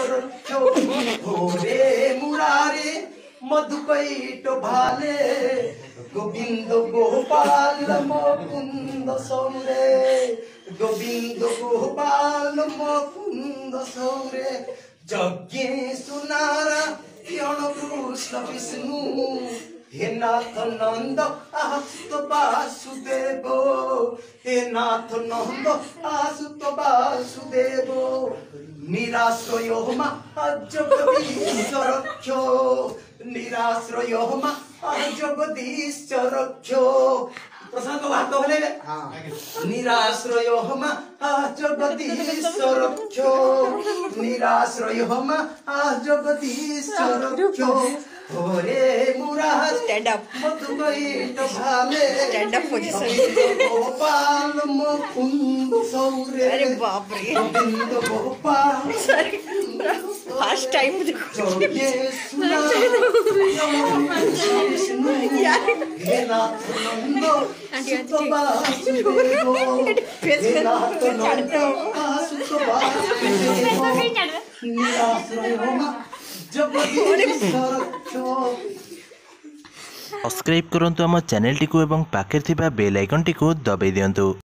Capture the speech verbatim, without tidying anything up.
रक्षो होरे मुरारे मधुकैट भाले गोविंद गोपाल मुकुंद सौरे गोविंद गोपाल मुकुंद सौरे यज्ञ सुनारा कृष्ण विष्णु हे नाथ नंद आसुत वासुदेव हे नाथ नंद आसुत वासुदेव निराश्रय जगदीश रक्षो निराश्रय जगदीश रक्षो प्रसंग बात होले निराश्रय जगदीश रक्षो निराश्रय जगदीश रक्षो होरे मुरार स्टैंड अप मधुकैट भाले stand up position Gopal Mukund सौरे अरे बाप रे गोविंद गोपाल फर्स्ट टाइम देखो ये सुना यार हे नाथ नंद सुत वासुदेव हे नाथ नंद सुत वासुदेव निराश्रय सब्सक्राइब करंतु आम चैनल टी को एवं पाखे थिबा बेल आइकन टी को दबाई दियंतु।